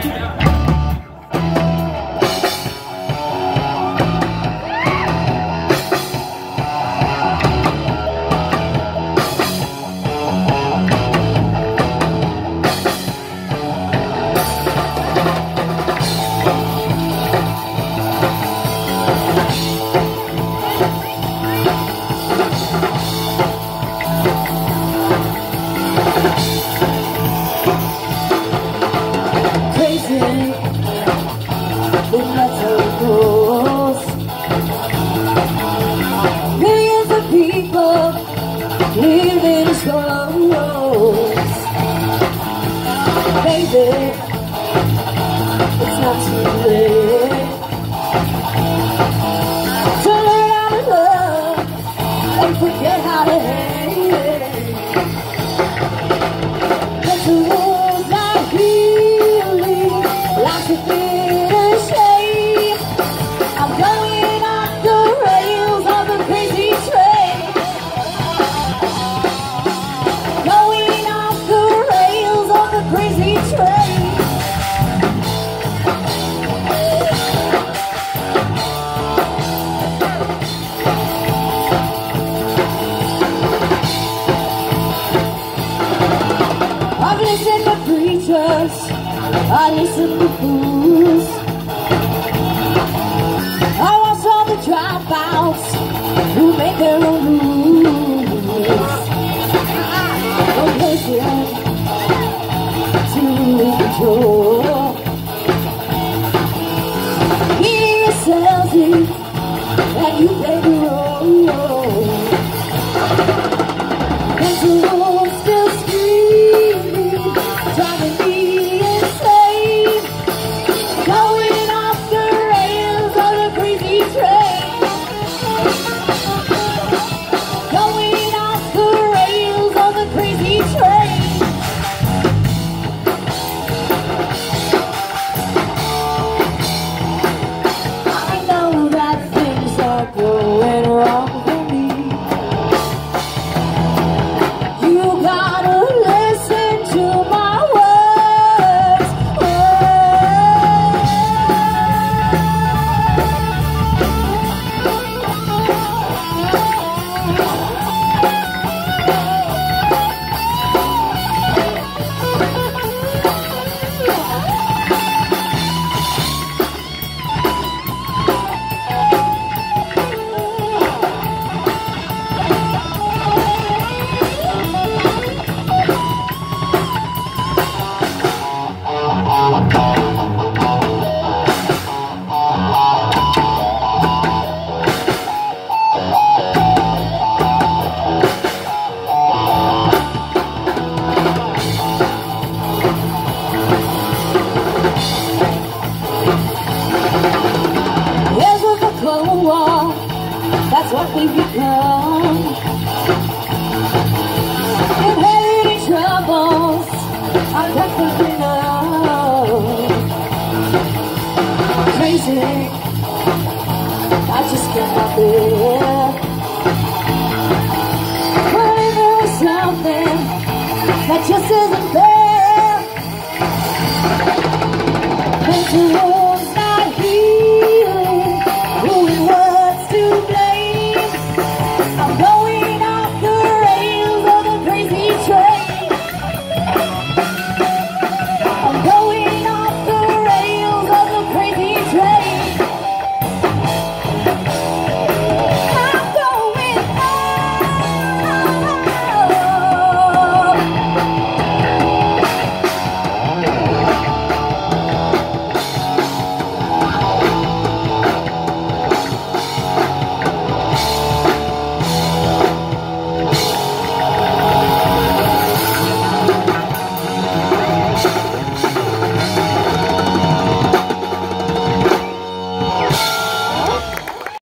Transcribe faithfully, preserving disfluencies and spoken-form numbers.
Millions of people living sorrows. Baby, it's not too late to learn how to love and forget how to hate. But the rules are healing, like a bit of shame. I'm going off the rails of a crazy train. Going off the rails of a crazy train. I've listened to preachers, I listen to fools. I watch all the dropouts who make their own rules. Don't listen to control. Hear yourselves in, and you play the role. There's a wolf still screaming, driving me insane. Going off the rails of a crazy train. Going off the rails of a crazy train. I know that things are going wrong for me. You gotta listen to my words. There's a Cold War, that's what we've become. Inheriting troubles, I'm definitely numb. Crazy, I just can't help it. But if there was something that just isn't there, there's a